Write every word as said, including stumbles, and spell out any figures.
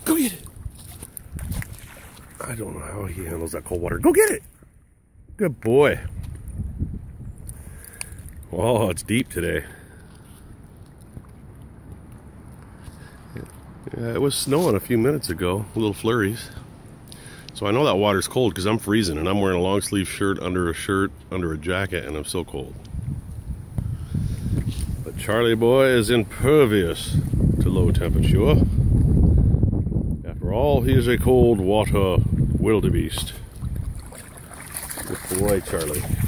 Go get it. I don't know how he handles that cold water. Go get it. Good boy. Oh, it's deep today. Yeah, it was snowing a few minutes ago, little flurries. So I know that water's cold because I'm freezing and I'm wearing a long sleeve shirt under a shirt, under a jacket, and I'm so cold. But Charlie boy is impervious to low temperature. After all, he is a cold water wildebeest. Good boy, Charlie.